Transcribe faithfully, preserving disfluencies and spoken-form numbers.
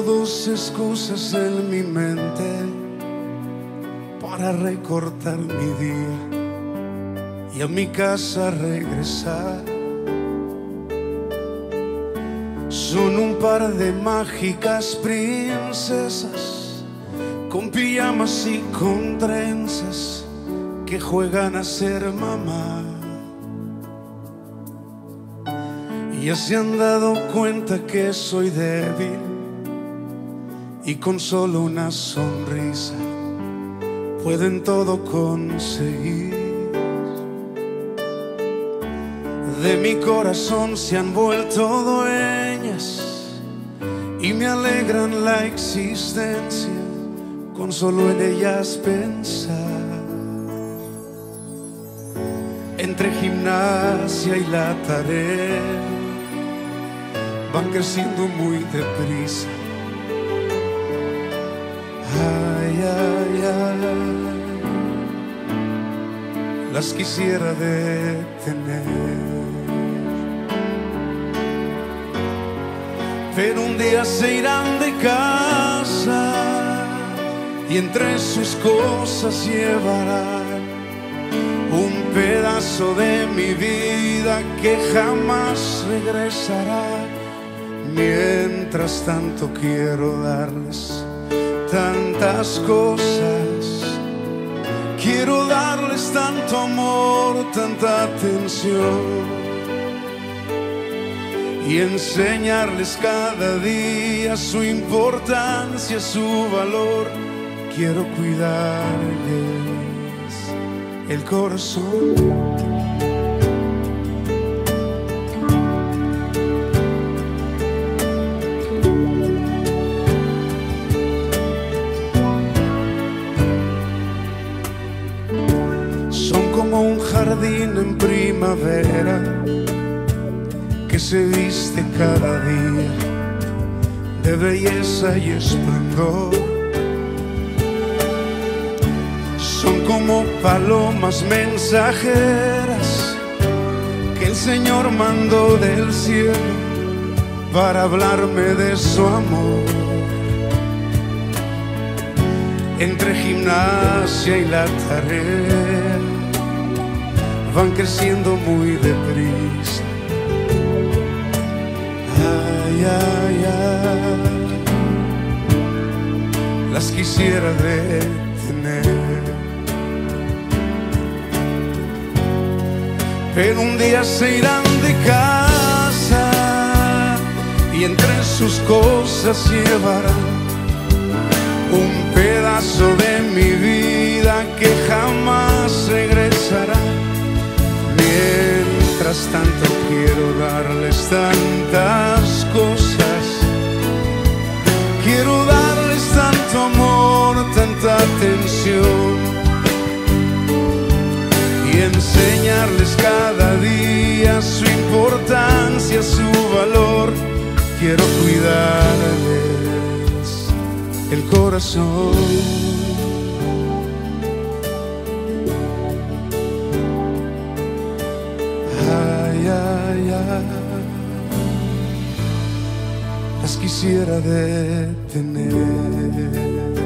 Tengo dos excusas en mi mente para recortar mi día y a mi casa regresar. Son un par de mágicas princesas con pijamas y con trenzas que juegan a ser mamá. Y ya se han dado cuenta que soy débil y con solo una sonrisa pueden todo conseguir. De mi corazón se han vuelto dueñas y me alegran la existencia con solo en ellas pensar. Entre gimnasia y la tarea van creciendo muy deprisa. Ay, ay, ay, las quisiera detener, pero un día se irán de casa y entre sus cosas llevarán un pedazo de mi vida que jamás regresará. Mientras tanto quiero darles tantas cosas, quiero darles tanto amor, tanta atención y enseñarles cada día su importancia, su valor. Quiero cuidarles el corazón. Un jardín en primavera que se viste cada día de belleza y esplendor. Son como palomas mensajeras que el Señor mandó del cielo para hablarme de su amor. Entre gimnasia y la tarea van creciendo muy deprisa. Ay, ay, ay, las quisiera detener, pero un día se irán de casa y entre sus cosas llevarán un pedazo de mi vida que jamás regresará. Mientras tanto quiero darles tantas cosas, quiero darles tanto amor, tanta atención y enseñarles cada día su importancia, su valor. Quiero cuidarles el corazón. Ay, ay, ay, las quisiera detener.